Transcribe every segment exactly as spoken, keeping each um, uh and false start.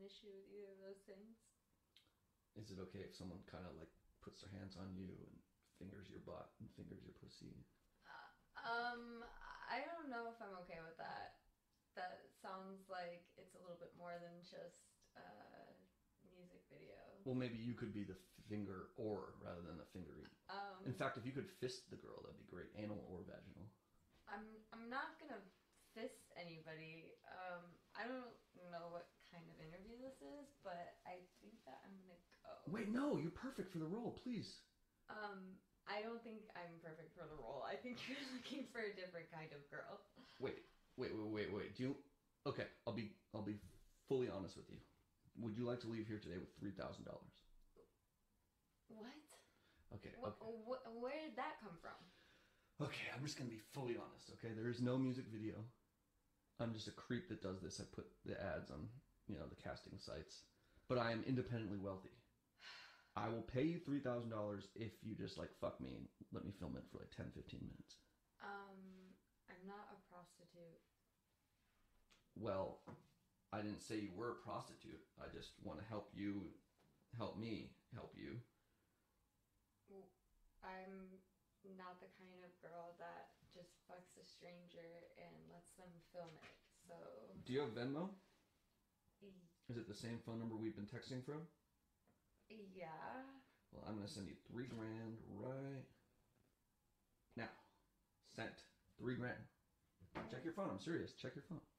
issue with either of those things. Is it okay if someone kind of like puts their hands on you and fingers your butt and fingers your pussy? Uh, um, I don't know if I'm okay with that. That sounds like it's a little bit more than just a music video. Well, maybe you could be the finger or rather than the fingering. Um, In fact, if you could fist the girl, that'd be great. Anal or vaginal. I'm I'm not gonna fist anybody. Um, I don't know what kind of interview this is, but I think that I'm gonna go. Wait, no, you're perfect for the role, please. Um, I don't think I'm perfect for the role. I think you're looking for a different kind of girl. Wait, wait, wait, wait, wait. Do you? Okay, I'll be I'll be fully honest with you. Would you like to leave here today with three thousand dollars? What? Okay. Wh- Okay. wh- where did that come from? Okay, I'm just gonna be fully honest. Okay, there is no music video. I'm just a creep that does this. I put the ads on, you know, the casting sites. But I am independently wealthy. I will pay you three thousand dollars if you just like fuck me and let me film it for like ten, fifteen minutes. Um, I'm not a prostitute. Well, I didn't say you were a prostitute. I just want to help you, help me, help you. Well, I'm not the kind of girl that just fucks a stranger and lets them film it. So, Do you have Venmo? y- Is it the same phone number we've been texting from? yeah. Well, I'm gonna send you three grand right now. Sent. Three grand. Check your phone. I'm serious. Check your phone.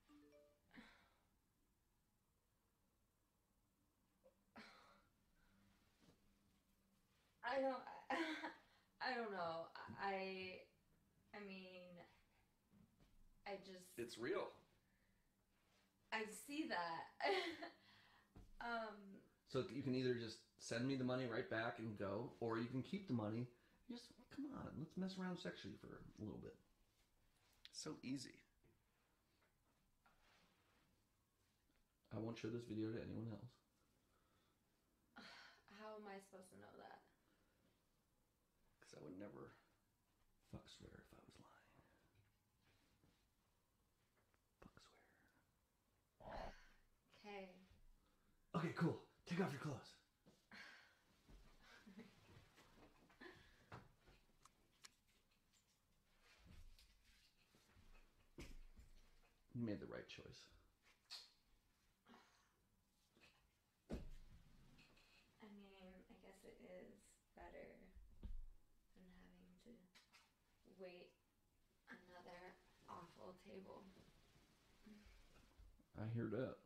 I don't. I don't know. I. I mean. I just. It's real. I see that. um. So you can either just send me the money right back and go, or you can keep the money. Just come on, let's mess around sexually for a little bit. So easy. I won't show this video to anyone else. How am I supposed to know that? Because I would never fuck swear if I was lying. Fuck swear. Okay. Okay, cool. Take off your clothes. You made the right choice. I mean, I guess it is better than having to wait another awful table. I hear that.